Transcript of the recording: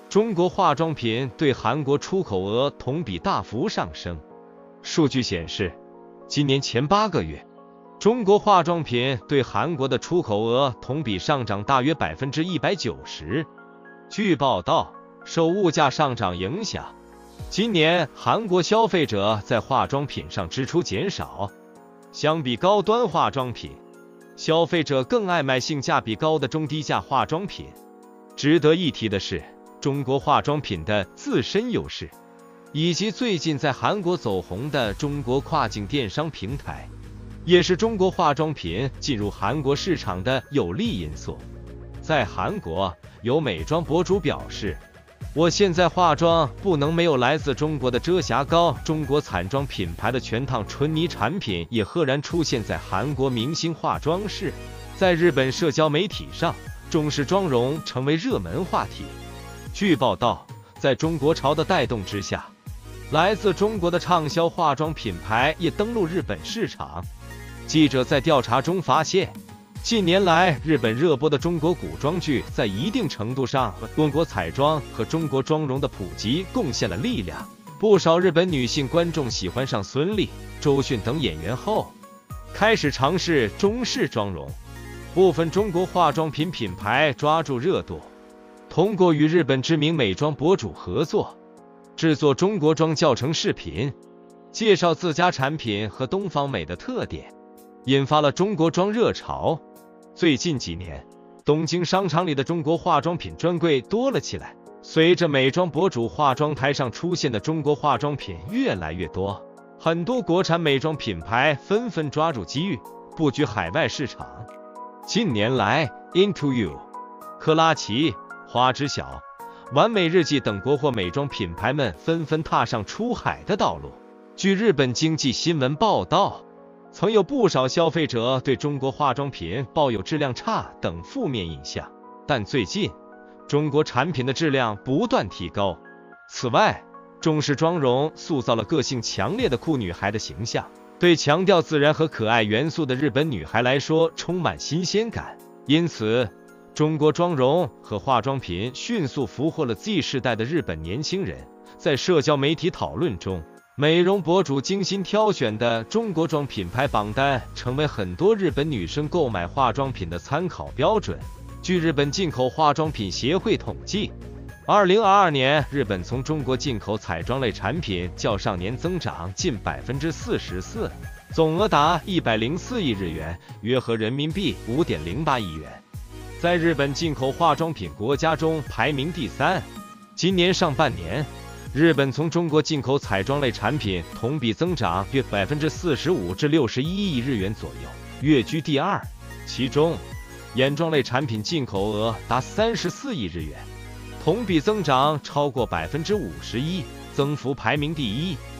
中国化妆品对韩国出口额同比大幅上升。数据显示，今年前8个月，中国化妆品对韩国的出口额同比上涨大约190%。据报道，受物价上涨影响，今年韩国消费者在化妆品上支出减少。相比高端化妆品，消费者更爱买性价比高的中低价化妆品。值得一提的是，中国化妆品的自身优势，以及最近在韩国走红的中国跨境电商平台，也是中国化妆品进入韩国市场的有利因素。在韩国，有美妆博主表示，我现在化妆不能没有来自中国的遮瑕膏。中国彩妆品牌的全烫纯泥产品也赫然出现在韩国明星化妆室。在日本社交媒体上，中式妆容成为热门话题。据报道，在中国潮的带动之下，来自中国的畅销化妆品牌也登陆日本市场。记者在调查中发现，近年来日本热播的中国古装剧在一定程度上为中国彩妆和中国妆容的普及贡献了力量。不少日本女性观众喜欢上孙俪、周迅等演员后，开始尝试中式妆容。部分中国化妆品品牌抓住热度，通过与日本知名美妆博主合作，制作中国妆教程视频，介绍自家产品和东方美的特点，引发了中国妆热潮。最近几年，东京商场里的中国化妆品专柜多了起来。随着美妆博主化妆台上出现的中国化妆品越来越多，很多国产美妆品牌纷纷抓住机遇，布局海外市场。近年来 ，Into You、克拉奇、花知晓、完美日记等国货美妆品牌们纷纷踏上出海的道路。据日本经济新闻报道，曾有不少消费者对中国化妆品抱有质量差等负面印象，但最近中国产品的质量不断提高。此外，中式妆容塑造了个性强烈的酷女孩的形象，对强调自然和可爱元素的日本女孩来说充满新鲜感。因此，中国妆容和化妆品迅速俘获了 Z 世代的日本年轻人。在社交媒体讨论中，美容博主精心挑选的中国妆品牌榜单成为很多日本女生购买化妆品的参考标准。据日本进口化妆品协会统计，2022年日本从中国进口彩妆类产品较上年增长近44%，总额达104亿日元，约合人民币5.08亿元。在日本进口化妆品国家中排名第3。今年上半年，日本从中国进口彩妆类产品同比增长约45%至61亿日元左右，跃居第2。其中，眼妆类产品进口额达34亿日元，同比增长超过51%，增幅排名第1。